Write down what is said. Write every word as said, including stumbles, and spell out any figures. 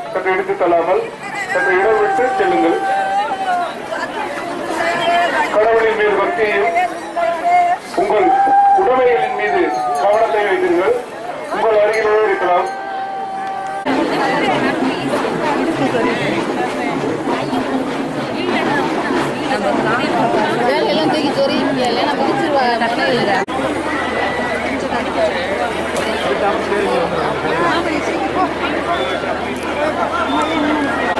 சற்று எடுத்து தள்ளாமல் சற்று இடம் விட்டு செல்லுங்கள். கடவுளின் மீது பக்தியையும் உங்கள் உடைமைகளின் மீது கவனத்தை வைத்தீர்கள். உங்கள் அருகிலேயே இருக்கலாம். எல்லாம் தூக்கி சொறீங்க இல்லைன்னா பிடிச்சிருவாங்க. Thank you.